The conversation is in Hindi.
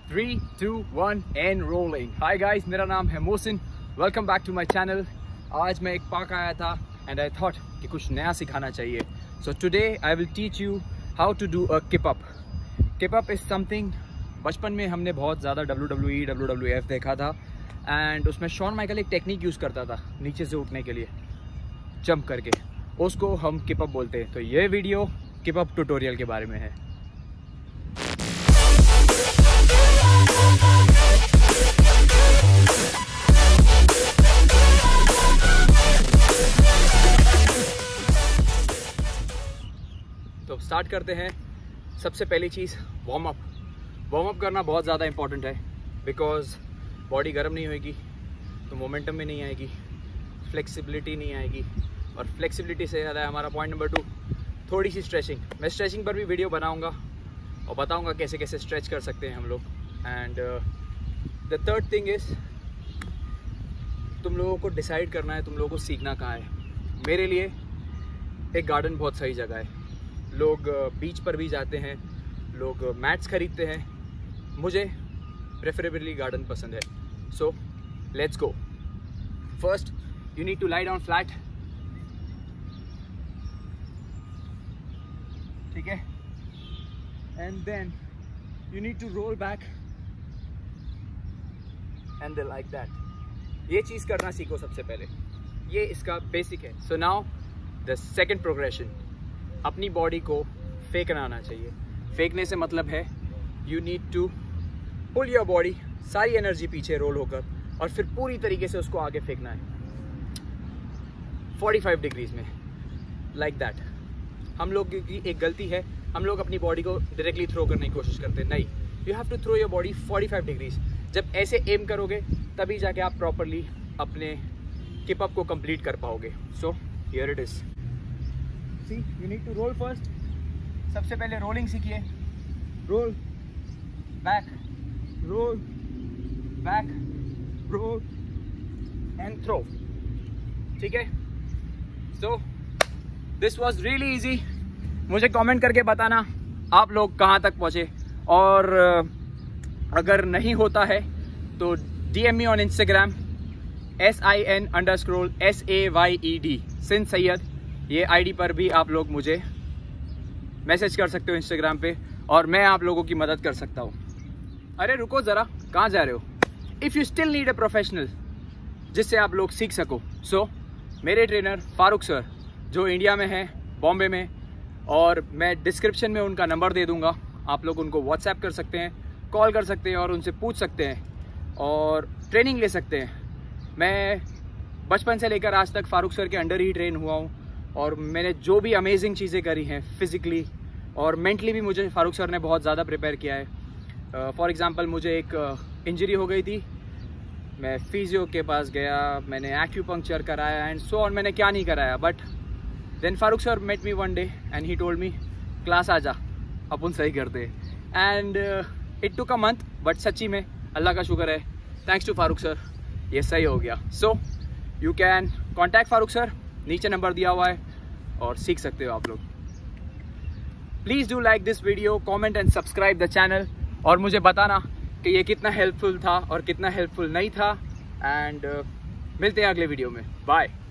3, 2, 1 and rolling. Hi guys, मेरा नाम है Mohsin. Welcome back to my channel. आज मैं एक पार्क आया था and I thought कि कुछ नया सिखाना चाहिए. So today I will teach you how to do a kip up. Kip up is something बचपन में हमने बहुत ज़्यादा WWE, WWF देखा था and उसमें शॉन माइकल एक टेक्निक यूज़ करता था नीचे से उठने के लिए जंप करके, उसको हम किप अप बोलते हैं. तो ये वीडियो किप अप ट्यूटोरियल के बारे में है. तो स्टार्ट करते हैं. सबसे पहली चीज़ वार्म अप करना बहुत ज़्यादा इंपॉर्टेंट है बिकॉज बॉडी गर्म नहीं होएगी तो मोमेंटम में नहीं आएगी, फ्लेक्सिबिलिटी नहीं आएगी, और फ्लेक्सिबिलिटी से ज़्यादा है हमारा पॉइंट नंबर 2 थोड़ी सी स्ट्रेचिंग. मैं स्ट्रेचिंग पर भी वीडियो बनाऊंगा और बताऊंगा कैसे कैसे स्ट्रेच कर सकते हैं हम लोग. And the third thing is तुम लोगों को डिसाइड करना है तुम लोगों को सीखना कहाँ है. मेरे लिए एक गार्डन बहुत सही जगह है. लोग बीच पर भी जाते हैं, लोग मैट्स खरीदते हैं. मुझे प्रेफरेबली गार्डन पसंद है. So let's go. First you need to lie down flat. ठीक है. And then you need to roll back and like that. ये चीज़ करना सीखो सबसे पहले. ये इसका बेसिक है. So now the second progression, अपनी बॉडी को फेंकना आना चाहिए. फेंकने से मतलब है you need to pull your body, सारी एनर्जी पीछे रोल होकर, और फिर पूरी तरीके से उसको आगे फेंकना है 45 डिग्रीज में, लाइक दैट. हम लोग की एक गलती है, हम लोग अपनी बॉडी को डायरेक्टली थ्रो करने की कोशिश करते हैं. नहीं, you have to throw your body 45 degrees. जब ऐसे एम करोगे तभी जाके आप प्रॉपरली अपने किप अप को कंप्लीट कर पाओगे. So here it is. See, you need to roll first. सबसे पहले रोलिंग सीखिए. Roll back, roll back, roll and throw. ठीक है. So this was really easy. मुझे कमेंट करके बताना आप लोग कहाँ तक पहुँचे, और अगर नहीं होता है तो DM me on Instagram SIN_SAYED सिन सैयद. ये आईडी पर भी आप लोग मुझे मैसेज कर सकते हो इंस्टाग्राम पे, और मैं आप लोगों की मदद कर सकता हूँ. अरे रुको ज़रा, कहाँ जा रहे हो? If you still need a professional जिससे आप लोग सीख सको, सो मेरे ट्रेनर फारूक सर जो इंडिया में हैं, बॉम्बे में, और मैं डिस्क्रिप्शन में उनका नंबर दे दूँगा. आप लोग उनको व्हाट्सएप कर सकते हैं, कॉल कर सकते हैं और उनसे पूछ सकते हैं और ट्रेनिंग ले सकते हैं. मैं बचपन से लेकर आज तक फारूक सर के अंडर ही ट्रेन हुआ हूँ, और मैंने जो भी अमेजिंग चीज़ें करी हैं फिज़िकली और मेंटली भी, मुझे फारूक सर ने बहुत ज़्यादा प्रिपेयर किया है. फॉर एग्ज़ाम्पल मुझे एक इंजरी हो गई थी, मैं फिजियो के पास गया, मैंने एक्यूपंक्चर कराया एंड सो ऑन. मैंने क्या नहीं कराया, but then Farooq sir met me one day and he told me class आ जा, अपन सही करते. And it took a month, but सच्ची में अल्लाह का शुक्र है, थैंक्स टू फारूक सर ये सही हो गया. So you can contact Farooq sir, नीचे नंबर दिया हुआ है, और सीख सकते हो आप लोग. Please do like this video, comment and subscribe the channel, और मुझे बताना कि ये कितना हेल्पफुल था और कितना हेल्पफुल नहीं था. एंड मिलते हैं अगले वीडियो में. बाय.